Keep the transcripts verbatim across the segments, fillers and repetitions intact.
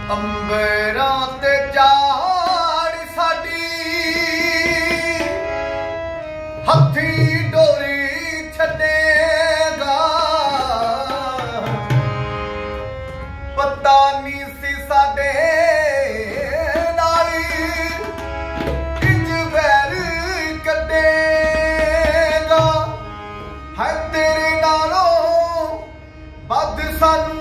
अंबरां ते जाड़ साडी हथी डोरी छड्डेगा पता नहीं सी साडे नाल इंज वैर कड्डेगा है तेरे नालों बद सानू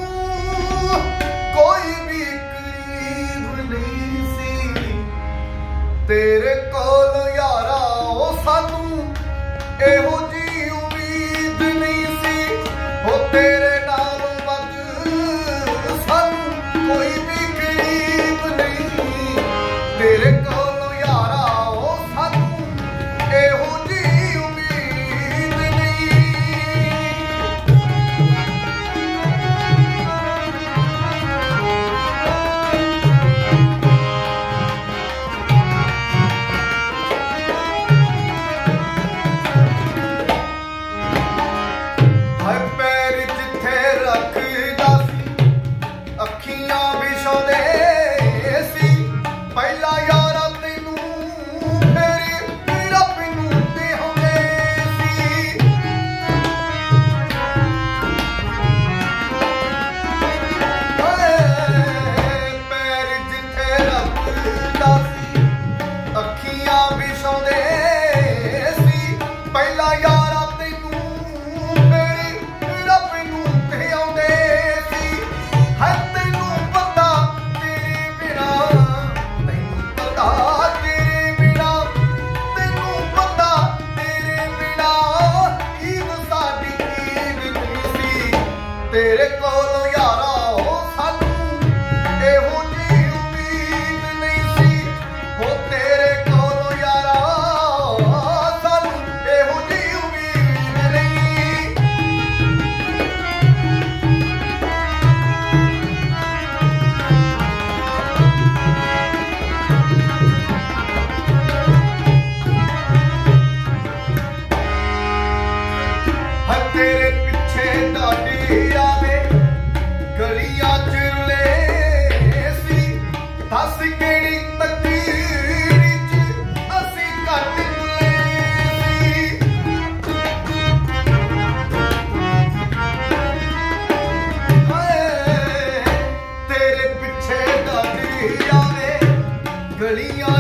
कोई भी करीब नहीं सी तेरे कोल यारा ओ सानू एहो जी उम्मीद नहीं सी ओ तेरे नालों बद सानू कोई भी करीब नहीं तेरे कोल यारा ओ सानू एहो जी उम्मीद नहीं। पैर जिथे रखदा सी अखियां विछाउंदे सी पहला यारा तैनू फिर रब नू देहांदे सी पैर जिथे रखदा सी अखियां विछाउंदे सी पहला यारा तेरे कोल यारा ओ सानू एहो जी उम्मीद नहीं सी ओ तेरे कोल यारा सानू एहो जी उम्मीद नहीं। है तेरे पिछे डाडी आवे गलियां च रुले सी दस केड़ी तकदीर च असी घट तुले सी हाय तेरे पिछे डाडी आवे गलियां